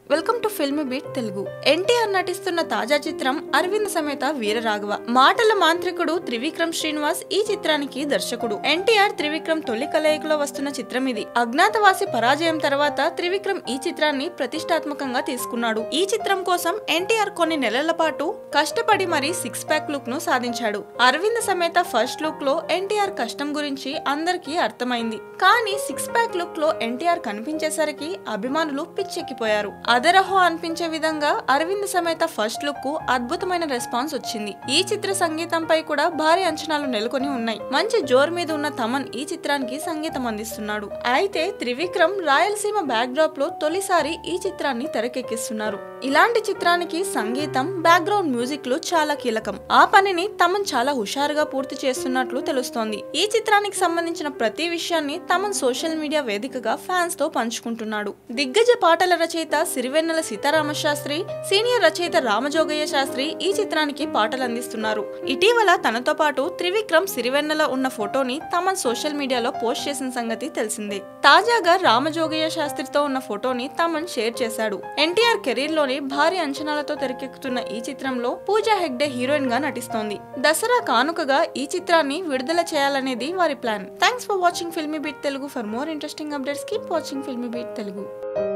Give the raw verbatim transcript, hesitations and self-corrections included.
Welcome to filmy beat Telugu. NTR నటిస్తున్న తాజా చిత్రం అరవింద్ సమేత వీరరాఘవ. మాటల మాంత్రికుడు త్రివిక్రమ్ శ్రీనివాస్ ఈ చిత్రానికి దర్శకుడు. ఎన్టీఆర్ త్రివిక్రమ్ తొలి కలయికలో వస్తున్న చిత్రం ఇది. అజ్ఞాతవాసి పరాజయం తర్వాత త్రివిక్రమ్ ఈ చిత్రాన్ని ప్రతిష్టాత్మకంగా తీసుకున్నాడు. ఈ చిత్రం కోసం ఎన్టీఆర్ కొన్ని నెలల పాటు కష్టపడి మరీ సిక్స్ ప్యాక్ లుక్ ను సాధించాడు. అరవింద్ సమేత ఫస్ట్ లుక్ లో ఎన్టీఆర్ కష్టం గురించి అందరికీ అర్థమైంది. కానీ సిక్స్ ప్యాక్ లుక్ లో ఎన్టీఆర్ కనిపించేసరికి అభిమానులు పిచ్చెక్కిపోయారు. అదరహో అనిపించే విధంగా అరవింద్ సమేత ఫస్ట్ లుక్ కు అద్భుతమైన రెస్పాన్స్ వచ్చింది. ఈ చిత్ర సంగీతంపై కూడా భారీ అంచనాలు నెలకొని ఉన్నాయి. మంచి జోర్ మీద ఉన్న తమన్ ఈ చిత్రానికి సంగీతం అందిస్తున్నాడు. అయితే త్రివిక్రమ్ రాయలసీమ బ్యాక్ డ్రాప్ లో తొలిసారి ఈ చిత్రాన్ని తెరకెక్కిస్తున్నారు. ఇలాంటి చిత్రానికి సంగీతం, బ్యాక్ గ్రౌండ్ మ్యూజిక్ లు చాలా కీలకం. ఆ పనిని తమన్ చాలా హుషారుగా పూర్తి చేస్తున్నట్లు తెలుస్తోంది. ఈ చిత్రానికి సంబంధించిన ప్రతి విషయాన్ని తమన్ సోషల్ మీడియా వేదికగా ఫ్యాన్స్ తో పంచుకుంటున్నాడు. దిగ్గజ పాటల రచయిత సిరివెన్నెల సీతారామ శాస్త్రి, సీనియర్ రచయిత రామజోగయ్య శాస్త్రి ఈ చిత్రానికి పాటలు అందిస్తున్నారు. ఇటీవల తనతో పాటు త్రివిక్రమ్, సిరివెన్నెల ఉన్న ఫోటోని తమన్ సోషల్ మీడియాలో పోస్ట్ చేసిన సంగతి తెలిసిందే. తాజాగా రామజోగయ్య శాస్త్రితో ఉన్న ఫోటోని తమన్ షేర్ చేశాడు. ఎన్టీఆర్ కెరీర్ లోని భారీ అంచనాలతో తెరకెక్కుతున్న ఈ చిత్రంలో పూజా హెగ్డే హీరోయిన్ గా నటిస్తోంది. దసరా కానుకగా ఈ చిత్రాన్ని విడుదల చేయాలనేది వారి plan. Thanks for watching filmy beat Telugu. For more interesting updates keep watching filmy beat Telugu.